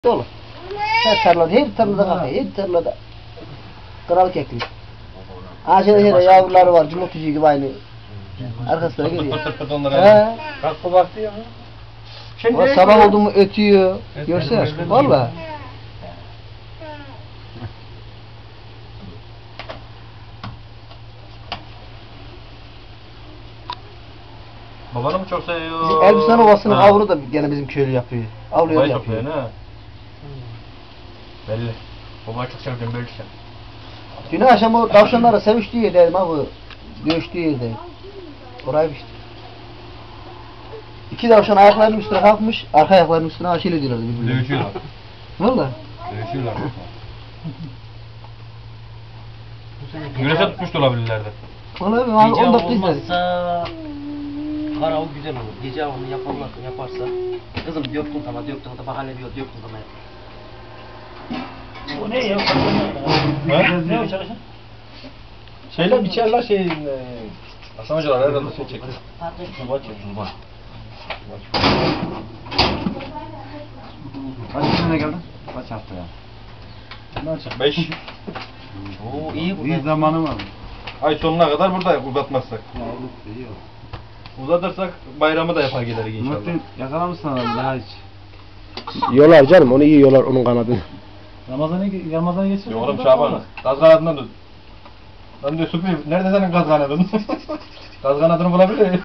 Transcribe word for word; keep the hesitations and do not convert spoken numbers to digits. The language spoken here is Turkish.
Dolu. Her tarlada, her tarlada kakıyor, her tarlada. Kral keklik. Ağaçta her yavruları var, cumhurtucu gibi aynı. Arkasına geliyor. He. Kalktı baktı ya. O sabah oldu mu ötüyor. Görsene aşkım, valla. Babanı mı çok seviyor? Bizim Elbistan Ovası'nın avlu da gene bizim köylü yapıyor. Avlu yolu yapıyor. Yapıyor, ne? Belli. Babayı çok sevdim belki sen. Dün akşam o tavşanlara seviştiği yerdeydim abi. Dövüştüğü yerdeydim. Orayı işte. İki tavşan ayaklarının üstüne kalkmış, arka ayaklarının üstüne aşil ediyorlardı birbirine. Dövüşüyorlar. Valla. Dövüşüyorlar. Güneşe tutmuş da olabilirlerdi. Vallahi ben abi Gece on avı dakika izledik. olmazsa kar avı güzel olur. Gece avını yaparlar, yaparsa kızım döktün tamam döktün da bak hele diyor döktün tamam. Bu ne ya? Ne o çalışan? Şeyler biçerler şeyin... E, Hasan hocalar herhalde şey çekti. Zuba çek, zuba. Kaç yaşına geldin? Kaç hafta ya? Beş. Oo iyi bu. Bir zamanı var. Ay sonuna kadar burada uzatmazsak. Uzatırsak bayramı da yapar gideriz inşallah. Muhittin yakalamışsın adamı daha hiç. Yiyorlar canım, onu yiyorlar onun kanadını. Ramazan'a Ramazan'a geçiyor. Yok oğlum Şaban. Gaz kanadından tut. Lan diyor Süpü, nerede senin gaz kanadın? Gaz kanadını bulabilir.